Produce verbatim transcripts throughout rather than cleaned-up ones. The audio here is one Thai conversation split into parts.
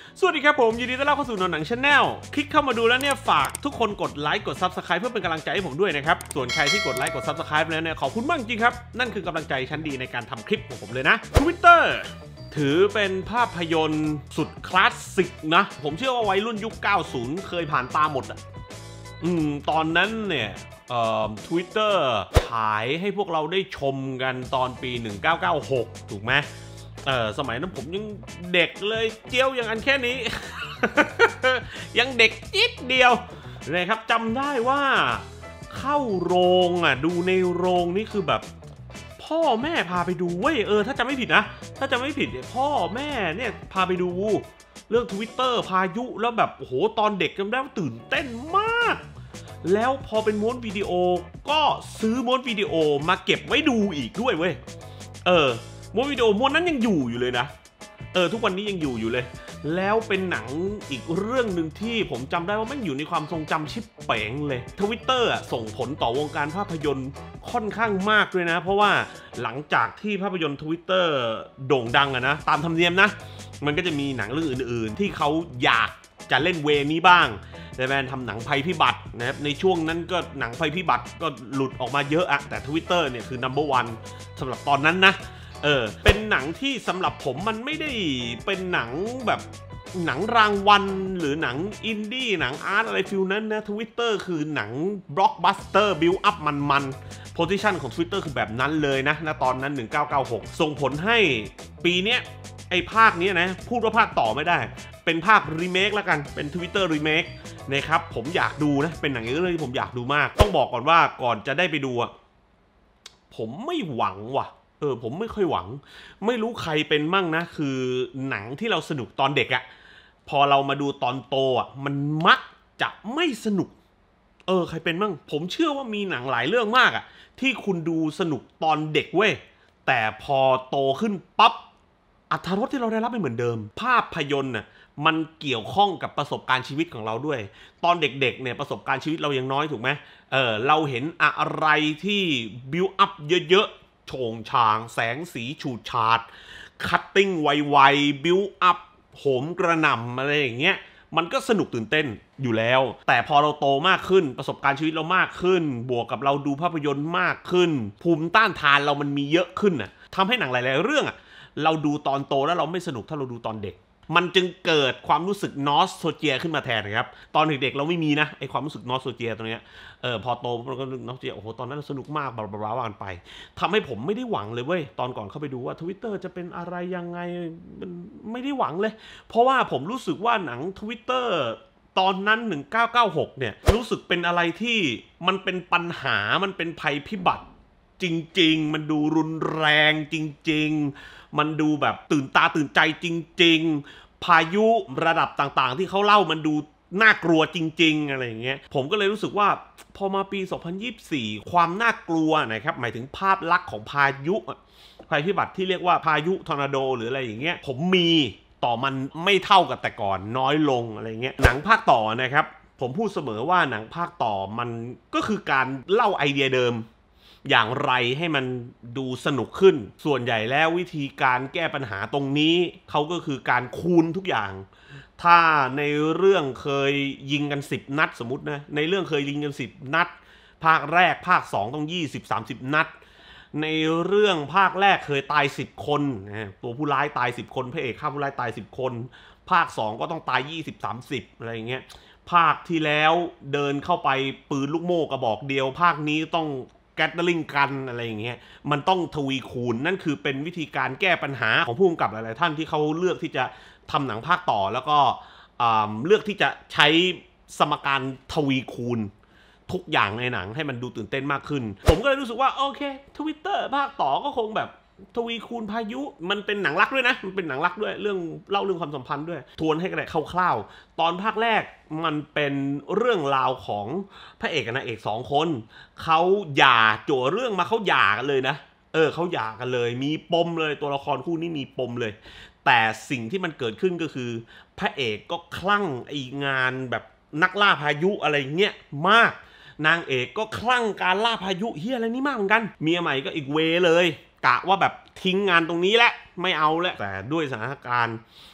สวัสดีครับผมยินดีต้อนรับเข้าสู่หนังชาแนลคลิกเข้ามาดูแล้วเนี่ยฝากทุกคนกดไลค์กด ซับสไครบ์ เพื่อเป็นกำลังใจให้ผมด้วยนะครับส่วนใครที่กดไลค์กด ซับสไครบ์ แล้วเนี่ยขอบคุณมากจริงครับนั่นคือกำลังใจชั้นดีในการทำคลิปของผมเลยนะ Twitter ถือเป็นภาพยนตร์สุดคลาสสิกนะผมเชื่อว่าวัยรุ่นยุคเก้าสิบเคยผ่านตาหมดอ่ะอืมตอนนั้นเนี่ยเอ่อ Twitter ฉายให้พวกเราได้ชมกันตอนปีหนึ่งเก้าเก้าหกถูกไหมเออสมัยนั้นผมยังเด็กเลยเจียวอย่างอันแค่นี้ ยังเด็กจิ๊ดเดียวนะครับจำได้ว่าเข้าโรงอ่ะดูในโรงนี่คือแบบพ่อแม่พาไปดูเว้ยเออถ้าจำไม่ผิดนะถ้าจำไม่ผิดเนี่ยพ่อแม่เนี่ยพาไปดูเรื่อง Twitter พายุแล้วแบบโอ้โหตอนเด็กจำได้ว่าตื่นเต้นมากแล้วพอเป็นม้วนวิดีโอก็ซื้อม้วนวิดีโอมาเก็บไว้ดูอีกด้วยเว้ยเออม้วนวิดีโอม้วนนั้นยังอยู่อยู่เลยนะเออทุกวันนี้ยังอยู่อยู่เลยแล้วเป็นหนังอีกเรื่องหนึ่งที่ผมจำได้ว่ามันอยู่ในความทรงจำชิบเป๋งเลย Twitter อ่ะส่งผลต่อวงการภาพยนตร์ค่อนข้างมากด้วยนะเพราะว่าหลังจากที่ภาพยนตร์ Twitter โด่งดังอะนะตามธรรมเนียมนะมันก็จะมีหนังเรื่องอื่นๆที่เขาอยากจะเล่นเวนี้บ้างแต่แมนทำหนังภัยพิบัตินะครับในช่วงนั้นก็หนังภัยพิบัติก็หลุดออกมาเยอะอะแต่ Twitter เนี่ยคือ นัมเบอร์ วัน สำหรับตอนนั้นนะเออเป็นหนังที่สำหรับผมมันไม่ได้เป็นหนังแบบหนังรางวัลหรือหนังอินดี้หนังอาร์ตอะไรฟิลนั้นนะ Twitter คือหนังบล็อกบัสเตอร์บิลอัพมันๆโพซิชันของ Twitter คือแบบนั้นเลยนะณตอนนั้นหนึ่งเก้าเก้าหกส่งผลให้ปีเนี้ยไอ้ภาคนี้นะพูดว่าภาคต่อไม่ได้เป็นภาครีเมคแล้วกันเป็น Twitter รีเมคนะครับผมอยากดูนะเป็นหนังเรื่องที่ผมอยากดูมากต้องบอกก่อนว่าก่อนจะได้ไปดูอ่ะผมไม่หวังว่ะเออผมไม่ค่อยหวังไม่รู้ใครเป็นมั่งนะคือหนังที่เราสนุกตอนเด็กอะพอเรามาดูตอนโตอ่ะมันมักจะไม่สนุกเออใครเป็นมั่งผมเชื่อว่ามีหนังหลายเรื่องมากอ่ะที่คุณดูสนุกตอนเด็กเว้ยแต่พอโตขึ้นปั๊บอรรถรสที่เราได้รับไม่เหมือนเดิมภาพยนตร์น่ะมันเกี่ยวข้องกับประสบการณ์ชีวิตของเราด้วยตอนเด็กๆเนี่ยประสบการณ์ชีวิตเรายังน้อยถูกไหมเออเราเห็นอะไรที่บิวอัพเยอะๆโฉงฉางแสงสีฉูดฉาดคัตติ้งไวๆบิวอัพโหมกระหน่ำอะไรอย่างเงี้ยมันก็สนุกตื่นเต้นอยู่แล้วแต่พอเราโตมากขึ้นประสบการณ์ชีวิตเรามากขึ้นบวกกับเราดูภาพยนตร์มากขึ้นภูมิต้านทานเรามันมีเยอะขึ้นน่ะทำให้หนังหลายๆเรื่องอ่ะเราดูตอนโตแล้วเราไม่สนุกถ้าเราดูตอนเด็กมันจึงเกิดความรู้สึกนอสโซเจียขึ้นมาแทนนะครับตอนเด็กๆเราไม่มีนะไอความรู้สึกนอสโซเจียตรงเนี้ยเออพอโตเราก็นึกนอสโซเจียโอ้โหตอนนั้นสนุกมากบลาบลาว่ากันไปทำให้ผมไม่ได้หวังเลยเว้ยตอนก่อนเข้าไปดูว่า Twitter จะเป็นอะไรยังไงมันไม่ได้หวังเลยเพราะว่าผมรู้สึกว่าหนัง Twitter ตอนนั้นหนึ่งเก้าเก้าหกเนี่ยรู้สึกเป็นอะไรที่มันเป็นปัญหามันเป็นภัยพิบัติจริงๆมันดูรุนแรงจริงๆมันดูแบบตื่นตาตื่นใจจริงๆพายุระดับต่างๆที่เขาเล่ามันดูน่ากลัวจริงๆอะไรอย่างเงี้ยผมก็เลยรู้สึกว่าพอมาปีสองพันยี่สิบสี่ความน่ากลัวนะครับหมายถึงภาพลักษณ์ของพายุภัยพิบัติที่เรียกว่าพายุทอร์นาโดหรืออะไรอย่างเงี้ยผมมีต่อมันไม่เท่ากับแต่ก่อนน้อยลงอะไรเงี้ยหนังภาคต่อนะครับผมพูดเสมอว่าหนังภาคต่อมันก็คือการเล่าไอเดียเดิมอย่างไรให้มันดูสนุกขึ้นส่วนใหญ่แล้ววิธีการแก้ปัญหาตรงนี้เขาก็คือการคูณทุกอย่างถ้าในเรื่องเคยยิงกันสิบนัดสมมตินะในเรื่องเคยยิงกันสิบนัดภาคแรกภาคสองต้องยี่สิบ สามสิบนัดในเรื่องภาคแรกเคยตายสิบคนนะตัวผู้ร้ายตายสิบคนพระเอกฆ่าผู้ร้ายตายสิบคนภาคสองก็ต้องตายยี่สิบ สามสิบอะไรอย่างเงี้ยภาคที่แล้วเดินเข้าไปปืนลูกโม่กระบอกเดียวภาคนี้ต้องแกตเตอร์ลิงกันอะไรอย่างเงี้ยมันต้องทวีคูณนั่นคือเป็นวิธีการแก้ปัญหาของผู้กำกับหลายๆท่านที่เขาเลือกที่จะทำหนังภาคต่อแล้วก็เลือกที่จะใช้สมการทวีคูณทุกอย่างในหนังให้มันดูตื่นเต้นมากขึ้นผมก็เลยรู้สึกว่าโอเค Twitter ภาคต่อก็คงแบบทวีคูณพายุมันเป็นหนังรักด้วยนะมันเป็นหนังรักด้วยเรื่องเล่าเรื่องความสัมพันธ์ด้วยทวนให้กันได้คร่าวๆตอนภาคแรกมันเป็นเรื่องราวของพระเอกกับนางเอกสองคนเขาหย่าจั่วเรื่องมาเขาหย่ากันเลยนะเออเขาหย่ากันเลยมีปมเลยตัวละครคู่นี้มีปมเลยแต่สิ่งที่มันเกิดขึ้นก็คือพระเอกก็คลั่งไองานแบบนักล่าพายุอะไรเงี้ยมากนางเอกก็คลั่งการล่าพายุเฮียอะไรนี่มากเหมือนกันเมียใหม่ก็อีกเวเลยกะว่าแบบทิ้งงานตรงนี้แหละไม่เอาแล้วแต่ด้วยสถานการณ์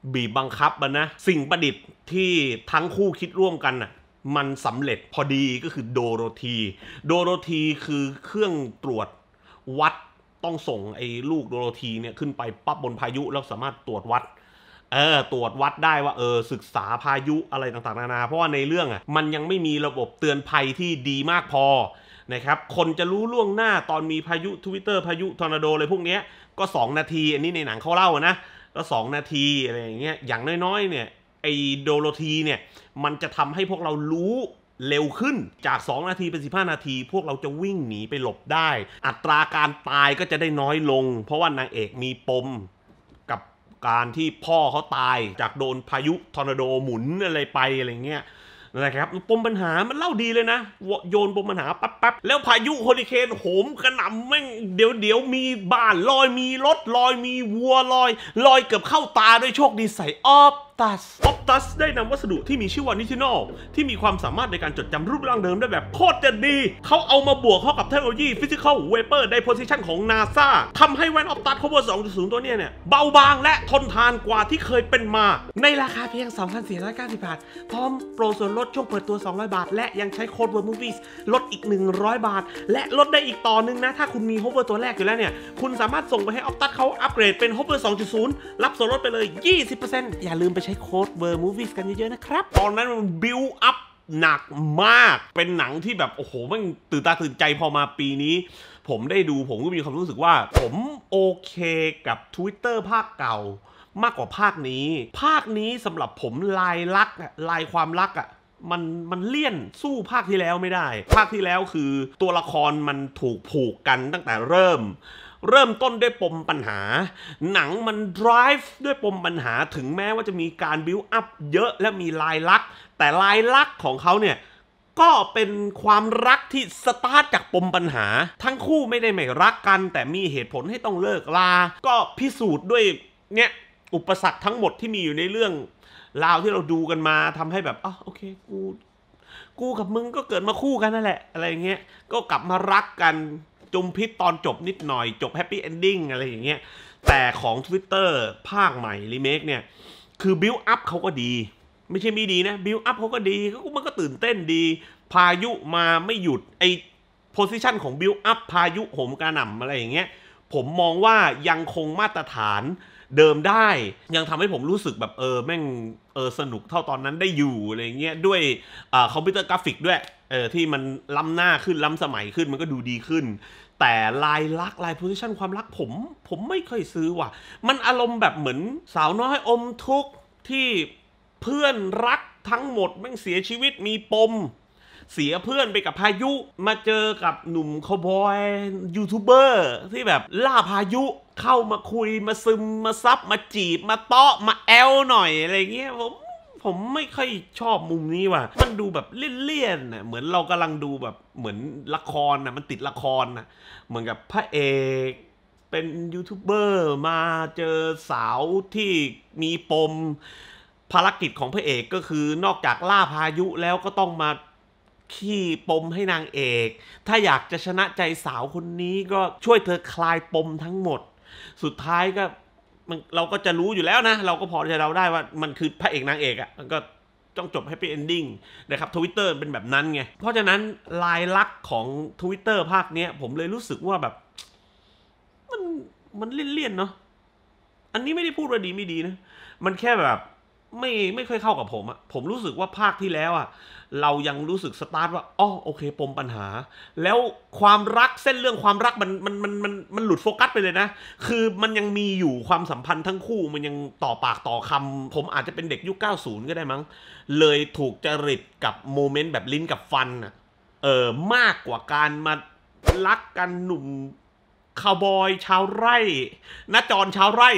บีบบังคับมันนะสิ่งประดิษฐ์ที่ทั้งคู่คิดร่วมกันน่ะมันสำเร็จพอดีก็คือโดโรธีโดโรธีคือเครื่องตรวจวัดต้องส่งไอ้ลูกโดโรธีเนี่ยขึ้นไปปั๊บบนพายุแล้วสามารถตรวจวัดเออตรวจวัดได้ว่าเออศึกษาพายุอะไรต่างๆนานาเพราะว่าในเรื่องอ่ะมันยังไม่มีระบบเตือนภัยที่ดีมากพอนะครับคนจะรู้ล่วงหน้าตอนมีพายุทวิตเตอร์พายุทอร์นาโดอะไรพวกนี้ก็สองนาทีอันนี้ในหนังเขาเล่านะก็สองนาทีอะไรอย่างเงี้ยอย่างน้อยๆเนี่ยไอโดโรธีเนี่ยมันจะทำให้พวกเรารู้เร็วขึ้นจากสองนาทีเป็นสิบห้านาทีพวกเราจะวิ่งหนีไปหลบได้อัตราการตายก็จะได้น้อยลงเพราะว่านางเอกมีปมกับการที่พ่อเขาตายจากโดนพายุทอร์นาโดหมุนอะไรไปอะไรเงี้ยนะครับปมปัญหามันเล่าดีเลยนะโยนปมปัญหาปั๊บปั๊บแล้วพายุเฮอริเคนโหมกระหน่ำแม่งเดี๋ยวเดี๋ยวมีบ้านลอยมีรถลอยมีวัวลอยลอยเกือบเข้าตาด้วยโชคดีใส่ออฟตัสออฟตัสได้นำวัสดุที่มีชื่อว่านิทินอลที่มีความสามารถในการจดจำรูปร่างเดิมได้แบบโคตรจะดีเขาเอามาบวกเข้ากับเทคโนโลยีฟิสิคอลเวเปอร์ไดโพซิชันของ นาซา ทำให้แว่นออฟตัส โฮเวอร์ สองจุดศูนย์ ตัวเนี้ยเนี่ยเบาบางและทนทานกว่าที่เคยเป็นมาในราคาเพียง สองพันสี่ร้อยเก้าสิบ บาทพร้อมโปรส่วนลดช่วงเปิดตัวสองร้อยบาทและยังใช้โค้ด เวิร์ด มูฟวี่ ลดอีกหนึ่งร้อยบาทและลดได้อีกต่อนึงนะถ้าคุณมี Hover ตัวแรกอยู่แล้วเนี่ยคุณสามารถส่งไปให้ออฟตัสเขาอัปเกรดเป็น Hover สองจุดศูนย์ รับส่วนลดไปเลย ยี่สิบเปอร์เซ็นต์ อย่าลืมไปใช้โค้ด เวิร์ด มูฟวี่ กันเยอะๆนะครับตอนนั้นมันบิวอัพหนักมากเป็นหนังที่แบบโอ้โหมันตื่นตาตื่นใจพอมาปีนี้ผมได้ดูผมก็มีความรู้สึกว่าผมโอเคกับ Twitter ภาคเก่ามากกว่าภาคนี้ภาคนี้สำหรับผมลายลักษณ์ลายความรักอ่ะมันมันเลี่ยนสู้ภาคที่แล้วไม่ได้ภาคที่แล้วคือตัวละครมันถูกผูกกันตั้งแต่เริ่มเริ่มต้นด้วยปมปัญหาหนังมัน drive ด้วยปมปัญหาถึงแม้ว่าจะมีการ build up เยอะและมีลายลักษณ์แต่ลายลักษณ์ของเขาเนี่ยก็เป็นความรักที่สตาร์ทจากปมปัญหาทั้งคู่ไม่ได้ไม่รักกันแต่มีเหตุผลให้ต้องเลิกลาก็พิสูจน์ด้วยเนี่ยอุปสรรคทั้งหมดที่มีอยู่ในเรื่องราวที่เราดูกันมาทำให้แบบอ๋อโอเคกูกูกับมึงก็เกิดมาคู่กันนั่นแหละอะไรเงี้ยก็กลับมารักกันจุมพิษตอนจบนิดหน่อยจบแฮปปี้เอนดิ้งอะไรอย่างเงี้ยแต่ของ Twitter ภาคใหม่รีเมคเนี่ยคือบิลอัพเขาก็ดีไม่ใช่ไม่ดีนะบิลอัพเขาก็ดีเขามันก็ตื่นเต้นดีพายุมาไม่หยุดไอโพซิชันของบิลอัพพายุโหมกระหน่ำอะไรอย่างเงี้ยผมมองว่ายังคงมาตรฐานเดิมได้ยังทำให้ผมรู้สึกแบบเออแม่งเออสนุกเท่าตอนนั้นได้อยู่อะไรเงี้ยด้วยอ่าคอมพิวเตอร์กราฟิกด้วยเออที่มันล้ำหน้าขึ้นล้ำสมัยขึ้นมันก็ดูดีขึ้นแต่ลายลักษณ์ลายโพสิชันความรักผมผมไม่เคยซื้อว่ะมันอารมณ์แบบเหมือนสาวน้อยอมทุกข์ที่เพื่อนรักทั้งหมดแม่งเสียชีวิตมีปมเสียเพื่อนไปกับพายุมาเจอกับหนุ่มคาวบอยยูทูบเบอร์ที่แบบล่าพายุเข้ามาคุยมาซึมมาซับมาจีบมาเตาะมาแอลหน่อยอะไรเงี้ยผมผมไม่ค่อยชอบมุมนี้ว่ะมันดูแบบเลี่ยนๆน่ะเหมือนเรากำลังดูแบบเหมือนละครน่ะมันติดละครน่ะเหมือนกับพระเอกเป็นยูทูบเบอร์มาเจอสาวที่มีปมภารกิจของพระเอกก็คือนอกจากล่าพายุแล้วก็ต้องมาขี้ปมให้นางเอกถ้าอยากจะชนะใจสาวคนนี้ก็ช่วยเธอคลายปมทั้งหมดสุดท้ายก็มันเราก็จะรู้อยู่แล้วนะเราก็พอจะเดาได้ว่ามันคือพระเอกนางเอกอ่ะมันก็ต้องจบแฮปปี้เอนดิ้งนะครับ Twitter เป็นแบบนั้นไงเพราะฉะนั้นลายลักษณ์ของ Twitter ภาคเนี้ยผมเลยรู้สึกว่าแบบมันมันเลี่ยนๆเนาะอันนี้ไม่ได้พูดว่าดีไม่ดีนะมันแค่แบบไม่ไม่ค่อยเข้ากับผมอะผมรู้สึกว่าภาคที่แล้วอะเรายังรู้สึกสตาร์ทว่าอ๋อโอเคปมปัญหาแล้วความรักเส้นเรื่องความรักมันมันมันมันมันหลุดโฟกัสไปเลยนะคือมันยังมีอยู่ความสัมพันธ์ทั้งคู่มันยังต่อปากต่อคำผมอาจจะเป็นเด็กยุคเก้าสิบก็ได้มั้งเลยถูกจริตกับโมเมนต์แบบลิ้นกับฟันอะเออมากกว่าการมารักกันหนุ่มคาวบอยชาวไร่ณจรชาวไร่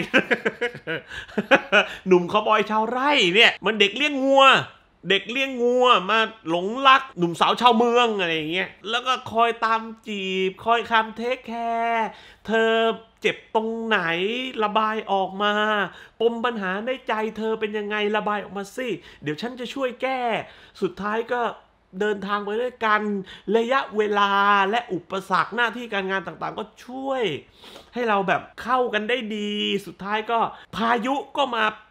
หนุ่มคาวบอยชาวไร่เนี่ยมันเด็กเลี้ยงงัวเด็กเลี้ยงงัวมาหลงรักหนุ่มสาวชาวเมืองอะไรอย่างเงี้ยแล้วก็คอยตามจีบคอยคำเทคแคร์เธอเจ็บตรงไหนระบายออกมาปมปัญหาในใจเธอเป็นยังไงระบายออกมาสิเดี๋ยวฉันจะช่วยแก้สุดท้ายก็เดินทางไปด้วยกันระยะเวลาและอุปสรรคหน้าที่การงานต่างๆก็ช่วยให้เราแบบเข้ากันได้ดีสุดท้ายก็พายุก็มาพ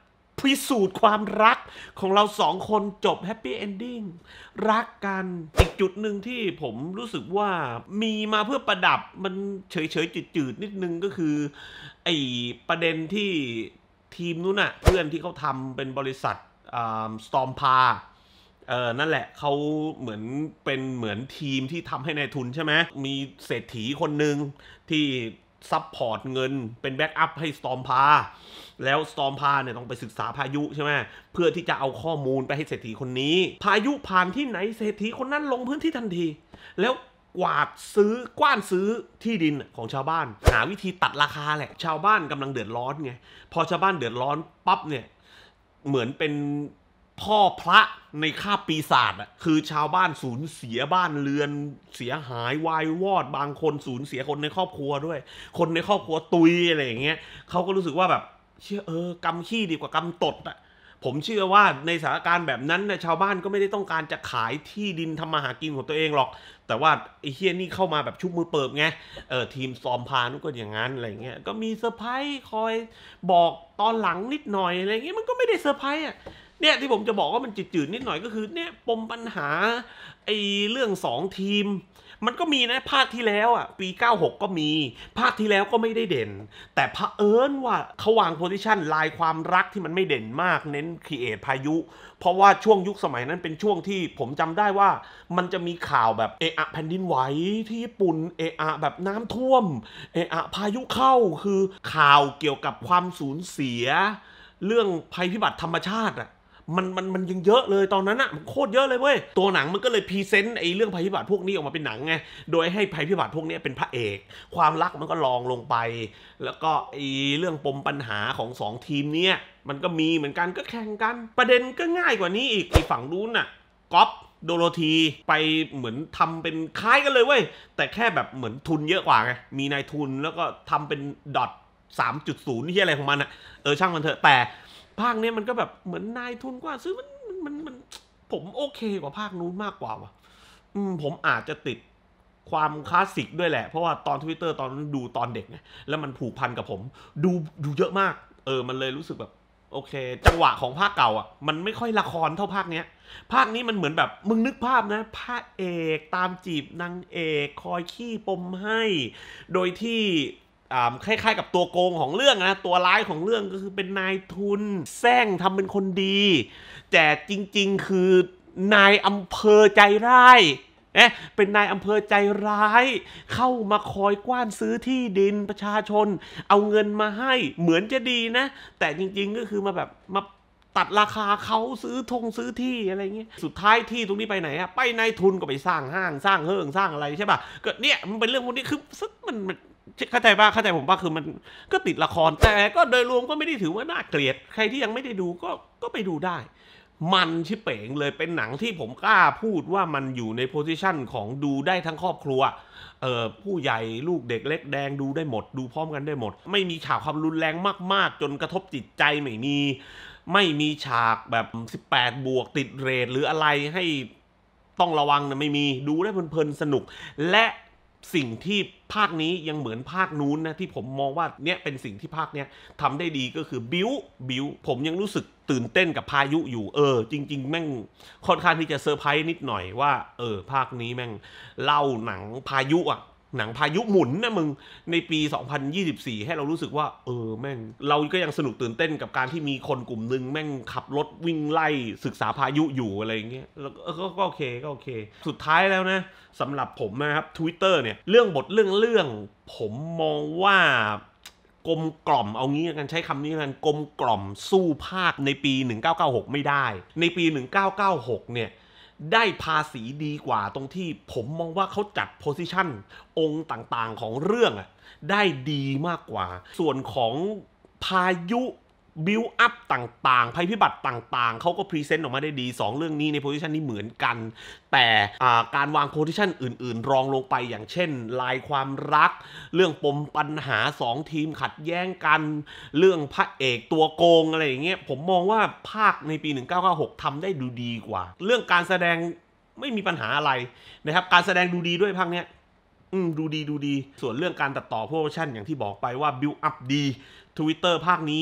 พิสูจน์ความรักของเราสองคนจบแฮปปี้เอนดิ้งรักกันอีกจุดหนึ่งที่ผมรู้สึกว่ามีมาเพื่อประดับมันเฉยๆจืดๆนิดนึงก็คือไอ้ประเด็นที่ทีมนู้นน่ะเพื่อนที่เขาทำเป็นบริษัทสตอร์มพาเออนั่นแหละเขาเหมือนเป็นเหมือนทีมที่ทำให้นายทุนใช่ไหมมีเศรษฐีคนหนึ่งที่ซัพพอร์ตเงินเป็นแบ็กอัพให้สตอร์มพาแล้วสตอร์มพาเนี่ยต้องไปศึกษาพายุใช่ไหมเพื่อที่จะเอาข้อมูลไปให้เศรษฐีคนนี้พายุผ่านที่ไหนเศรษฐีคนนั้นลงพื้นที่ทันทีแล้วกวาดซื้อกว้านซื้อที่ดินของชาวบ้านหาวิธีตัดราคาแหละชาวบ้านกำลังเดือดร้อนไงพอชาวบ้านเดือดร้อนปั๊บเนี่ยเหมือนเป็นพ่อพระในคาบปีศาจอ่ะคือชาวบ้านสูญเสียบ้านเรือนเสียหายวายวอดบางคนสูญเสียคนในครอบครัวด้วยคนในครอบครัวตุยอะไรอย่างเงี้ยเขาก็รู้สึกว่าแบบเชื่อเออกำขี้ดีกว่ากำตดอ่ะผมเชื่อว่าในสถานการณ์แบบนั้นนะชาวบ้านก็ไม่ได้ต้องการจะขายที่ดินทำมาหากินของตัวเองหรอกแต่ว่าไอ้เฮียนี่เข้ามาแบบชุบมือเปิบไงเออทีมซอมพานุก็อย่างนั้นอะไรเงี้ยก็มีเซอร์ไพรส์คอยบอกตอนหลังนิดหน่อยอะไรเงี้ยมันก็ไม่ได้เซอร์ไพรส์อ่ะเนี่ยที่ผมจะบอกว่ามันจืดๆนิดหน่อยก็คือเนี่ยปมปัญหาไอ้เรื่องสองทีมมันก็มีนะภาคที่แล้วอ่ะปีเก้าหกก็มีภาคที่แล้วก็ไม่ได้เด่นแต่เผอิญว่าเขาวางโพซิชันลายความรักที่มันไม่เด่นมากเน้นครีเอทพายุเพราะว่าช่วงยุคสมัยนั้นเป็นช่วงที่ผมจำได้ว่ามันจะมีข่าวแบบเอะอะแผ่นดินไหวที่ญี่ปุ่นเอะอะแบบน้ำท่วมเอะอะพายุเข้าคือข่าวเกี่ยวกับความสูญเสียเรื่องภัยพิบัติธรรมชาติอ่ะมันมันมันยังเยอะเลยตอนนั้นอะมันโคตรเยอะเลยเว้ยตัวหนังมันก็เลยพรีเซนต์ไอ้เรื่องภัยพิบัติพวกนี้ออกมาเป็นหนังไงโดยให้ภัยพิบัติพวกนี้เป็นพระเอกความรักมันก็ลองลงไปแล้วก็ไอ้เรื่องปมปัญหาของสองทีมเนี้ยมันก็มีเหมือนกันก็แข่งกันประเด็นก็ง่ายกว่านี้อีกไอ้ฝั่งนู้นน่ะก๊อปโดโรธีไปเหมือนทำเป็นคล้ายกันเลยเว้ยแต่แค่แบบเหมือนทุนเยอะกว่าไงมีนายทุนแล้วก็ทำเป็นดอทสามจุดศูนย์ที่อะไรของมันอะเออช่างมันเถอะแต่ภาคนี้มันก็แบบเหมือนนายทุนกว่าซื้อมันมันมันผมโอเคกว่าภาคนู้นมากกว่าว่ะอืมผมอาจจะติดความคลาสสิกด้วยแหละเพราะว่าตอน Twitter ตอนนั้นดูตอนเด็กไงแล้วมันผูกพันกับผมดูดูเยอะมากเออมันเลยรู้สึกแบบโอเคจังหวะของภาคเก่าอ่ะมันไม่ค่อยละครเท่าภาคเนี้ยภาคนี้มันเหมือนแบบมึงนึกภาพนะพระเอกตามจีบนางเอกคอยขี้ปมให้โดยที่คล้ายๆกับตัวโกงของเรื่องนะตัวร้ายของเรื่องก็คือเป็นนายทุนแซงทำเป็นคนดีแต่จริงๆคือนายอำเภอใจร้ายเอ๊ะเป็นนายอำเภอใจร้ายเข้ามาคอยกว้านซื้อที่ดินประชาชนเอาเงินมาให้เหมือนจะดีนะแต่จริงๆก็คือมาแบบมาตัดราคาเขาซื้อทงซื้อที่อะไรเงี้ยสุดท้ายที่ตรงนี้ไปไหนอะไปนายทุนก็ไปสร้างห้างสร้างเฮิงสร้างอะไรใช่ป่ะก็เนี่ยมันเป็นเรื่องพวกนี้คือมันมันเข้าใจป่ะเข้าใจผมป่ะคือมันก็ติดละครแต่ก็โดยรวมก็ไม่ได้ถือว่าน่าเกลียดใครที่ยังไม่ได้ดูก็ก็ไปดูได้มันชิเป๋งเลยเป็นหนังที่ผมกล้าพูดว่ามันอยู่ในโพสิชันของดูได้ทั้งครอบครัวเอ่อผู้ใหญ่ลูกเด็กเล็กแดงดูได้หมดดูพร้อมกันได้หมดไม่มีฉากความรุนแรงมากๆจนกระทบจิตใจไม่มีไม่มีฉากแบบสิบแปดบวกติดเรทหรืออะไรให้ต้องระวังนะไม่มีดูได้เพลินๆสนุกและสิ่งที่ภาคนี้ยังเหมือนภาคนู้นนะที่ผมมองว่าเนี่ยเป็นสิ่งที่ภาคเนี้ยทำได้ดีก็คือบิ้วบิ้วผมยังรู้สึกตื่นเต้นกับพายุอยู่เออจริงๆแม่งค่อนข้างที่จะเซอร์ไพรส์นิดหน่อยว่าเออภาคนี้แม่งเล่าหนังพายุอ่ะหนังพายุหมุนนะมึงในปีสองพันยี่สิบสี่ให้เรารู้สึกว่าเออแม่งเราก็ยังสนุกตื่นเต้นกับการที่มีคนกลุ่มนึงแม่งขับรถวิ่งไล่ศึกษาพายุอยู่อะไรอย่างเงี้ยแล้วก็โอเคก็โอเคสุดท้ายแล้วนะสำหรับผมนะครับ Twitter เนี่ยเรื่องบทเรื่องเรื่องผมมองว่ากลมกล่อมเอางี้กันใช้คำนี้กันกลมกล่อมสู้ภาคในปีหนึ่งเก้าเก้าหกไม่ได้ในปีหนึ่งเก้าเก้าหกเนี่ยได้ภาษีดีกว่าตรงที่ผมมองว่าเขาจัดโพสิชันองค์ต่างๆของเรื่องอะได้ดีมากกว่าส่วนของพายุบิลอัพต่างๆภัยพิบัติต่างๆเขาก็พรีเซนต์ออกมาได้ดีสองเรื่องนี้ในโพสิชันนี้เหมือนกันแต่การวางโพสิชันอื่นๆรองลงไปอย่างเช่นลายความรักเรื่องปมปัญหาสองทีมขัดแย้งกันเรื่องพระเอกตัวโกงอะไรอย่างเงี้ยผมมองว่าภาคในปีหนึ่งเก้าเก้าหกทำได้ดูดีกว่าเรื่องการแสดงไม่มีปัญหาอะไรนะครับการแสดงดูดีด้วยภาคเนี้ยอืมดูดีดูดีส่วนเรื่องการตัดต่อโพสิชันอย่างที่บอกไปว่าบิลอัพดี Twitter ภาคนี้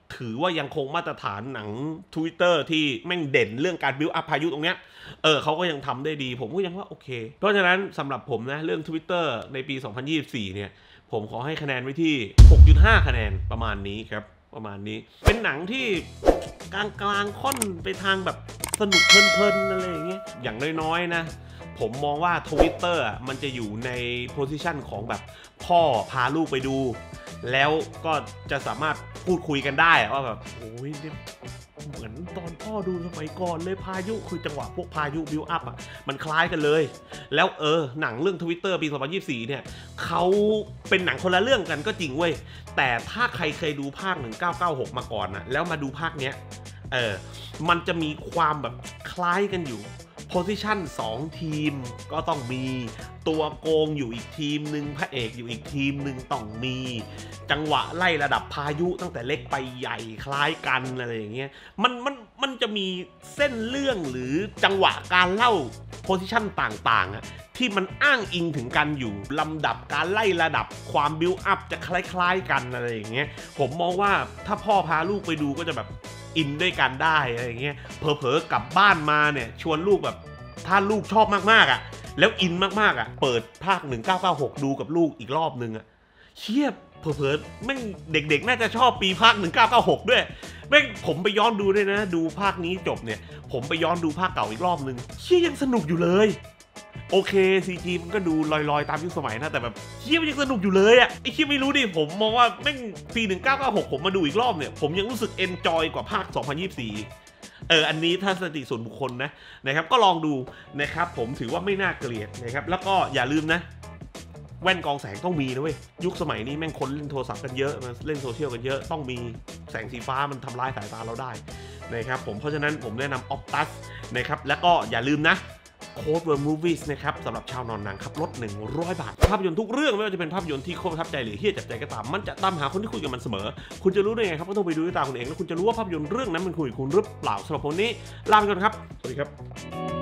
ถือว่ายังคงมาตรฐานหนัง Twitter ที่แม่งเด่นเรื่องการบิวอัพพายุตรงเนี้ยเออเขาก็ยังทำได้ดีผมก็ยังว่าโอเคเพราะฉะนั้นสำหรับผมนะเรื่อง Twitter ในปีสองพันยี่สิบสี่เนี่ยผมขอให้คะแนนไว้ที่ หกจุดห้า คะแนนประมาณนี้ครับประมาณนี้เป็นหนังที่กลางกลางค่อนไปทางแบบสนุกเพลินๆอะไรอย่างเงี้ยอย่างน้อยๆนะผมมองว่า Twitter อ่ะมันจะอยู่ในโพสิชันของแบบพ่อพาลูกไปดูแล้วก็จะสามารถพูดคุยกันได้ว่าแบบโอ้ยเนี่ยเหมือนตอนพ่อดูสมัยก่อนเลยพายุคือจังหวะพวกพายุบิวอัพอ่ะมันคล้ายกันเลยแล้วเออหนังเรื่อง Twitter ปีสองพันยี่สิบสี่เนี่ยเขาเป็นหนังคนละเรื่องกันก็จริงเว้ยแต่ถ้าใครเคยดูภาคหนึ่งเก้าเก้าหกมาก่อนนะแล้วมาดูภาคเนี้ยเออมันจะมีความแบบคล้ายกันอยู่โพสิชันสองทีมก็ต้องมีตัวโกงอยู่อีกทีมหนึ่งพระเอกอยู่อีกทีมหนึ่งต้องมีจังหวะไล่ระดับพายุตั้งแต่เล็กไปใหญ่คล้ายกันอะไรอย่างเงี้ยมันมันมันจะมีเส้นเรื่องหรือจังหวะการเล่าโพสิชันต่างๆอะที่มันอ้างอิงถึงกันอยู่ลำดับการไล่ระดับความบิวอัพจะคล้ายๆกันอะไรอย่างเงี้ยผมมองว่าถ้าพ่อพาลูกไปดูก็จะแบบอินด้วยกันได้อะไรอย่างเงี้ยเผลอๆกลับบ้านมาเนี่ยชวนลูกแบบถ้าลูกชอบมากๆอ่ะแล้วอินมากๆอ่ะเปิดภาคหนึ่งเก้าเก้าหกดูกับลูกอีกรอบนึงอ่ะเชี่ยเผลอๆแม่งเด็กๆน่าจะชอบปีภาคหนึ่งเก้าเก้าหกด้วยแม่งผมไปย้อนดูด้วยนะดูภาคนี้จบเนี่ยผมไปย้อนดูภาคเก่าอีกรอบนึงเชี่ยยังสนุกอยู่เลยโอเค ซี จี มันก็ดูลอยๆตามยุคสมัยนะแต่แบบเชี่ยมันยังสนุกอยู่เลยอ่ะไอ้เชี่ยไม่รู้ดิผมมองว่าแม่งปีหนึ่งเก้าเก้าหกผมมาดูอีกรอบเนี่ยผมยังรู้สึกเอนจอยกว่าภาคสองพันยี่สิบสี่เอออันนี้ถ้าสถิติส่วนบุคคลนะนะครับก็ลองดูนะครับผมถือว่าไม่น่าเกลียดนะครับแล้วก็อย่าลืมนะแว่นกองแสงต้องมีนะเว้ยยุคสมัยนี้แม่งคนเล่นโทรศัพท์กันเยอะมาเล่นโซเชียลกันเยอะต้องมีแสงสีฟ้ามันทำลายสายตาเราได้นะครับผมเพราะฉะนั้นผมแนะนำ Optus นะครับแล้วก็อย่าลืมนะโค้ดเวิร์มมูฟวี่นะครับสำหรับชาวนอนหนังครับลดหนึ่งร้อยบาทภาพยนตร์ทุกเรื่องไม่ว่าจะเป็นภาพยนตร์ที่โคตรประทับใจหรือเฮี้ยจับใจก็ตามมันจะตามหาคนที่คุยกับมันเสมอคุณจะรู้ได้ไงครับก็ต้องไปดูด้วยตาคุณเองแล้วคุณจะรู้ว่าภาพยนตร์เรื่องนั้นมันคุยกับคุณหรือเปล่าสำหรับคนนี้ลาไปก่อนครับสวัสดีครับ